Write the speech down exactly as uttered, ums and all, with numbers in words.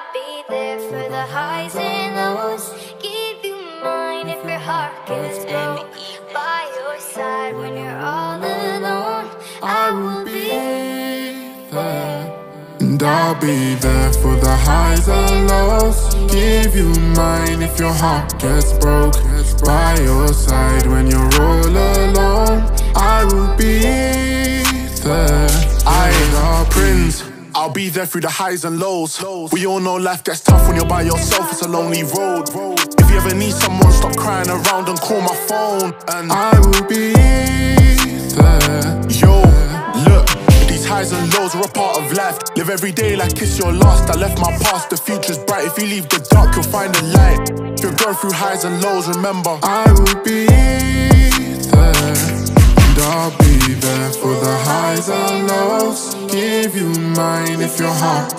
I'll be there for the highs and lows. Give you mine if your heart gets broke. By your side when you're all alone, I will be there. And I'll be there for the highs and lows. Give you mine if your heart gets broke. By your side when you're all alone, I will be there. I am Prince, I'll be there through the highs and lows. We all know life gets tough when you're by yourself, it's a lonely road. If you ever need someone, stop crying around and call my phone. And I will be there. Yo, look, these highs and lows are a part of life. Live every day like it's your last. I left my past, the future's bright. If you leave the dark, you'll find the light. If you're going through highs and lows, remember I will be there. And I'll be there for the highs and lows. Give you mine if your heart